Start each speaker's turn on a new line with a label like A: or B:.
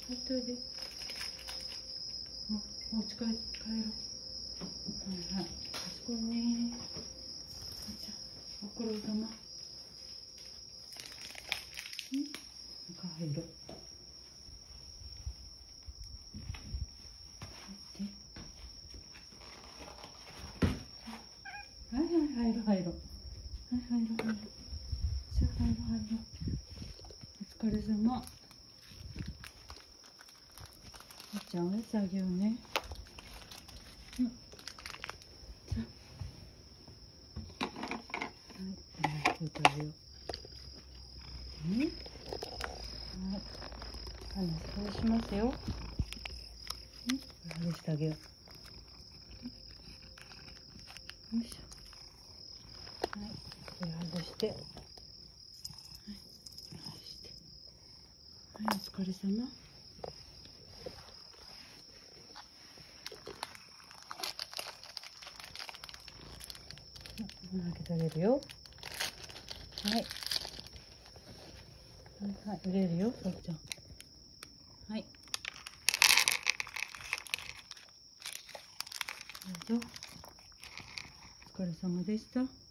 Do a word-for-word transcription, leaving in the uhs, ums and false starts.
A: 帰っといで。もう、お家帰、帰ろう。はいはい。賢いね。じゃあ、ご苦労様。ん？中入ろう。はいはい、入ろう入ろう。はい、入ろう入ろう。さあ、入ろう入ろう。お疲れ様。あっちゃんは作業ね。うん。さあ。はい、これ食べよう。うん。はい。はい、そうしますよ。うん。外してあげよう。よいしょ。はい。これ外して。はい。外して。はい、お疲れ様。開けてあげるよ。はい。はい、入れるよ、さっちゃん。はい。どうぞ。お疲れ様でした。